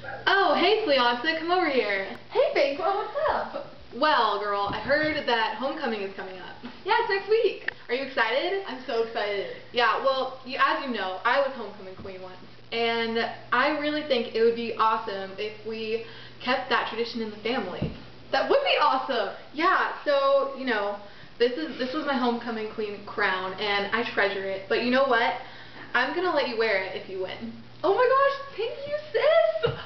Oh, hey, Fleonce, come over here. Hey, Banquo, what's up? Well, girl, I heard that homecoming is coming up. Yeah, it's next week. Are you excited? I'm so excited. Yeah, well, as you know, I was homecoming queen once, and I really think it would be awesome if we kept that tradition in the family. That would be awesome. Yeah, so, this was my homecoming queen crown, and I treasure it. But you know what? I'm gonna let you wear it if you win. Oh my gosh, thank you, sis.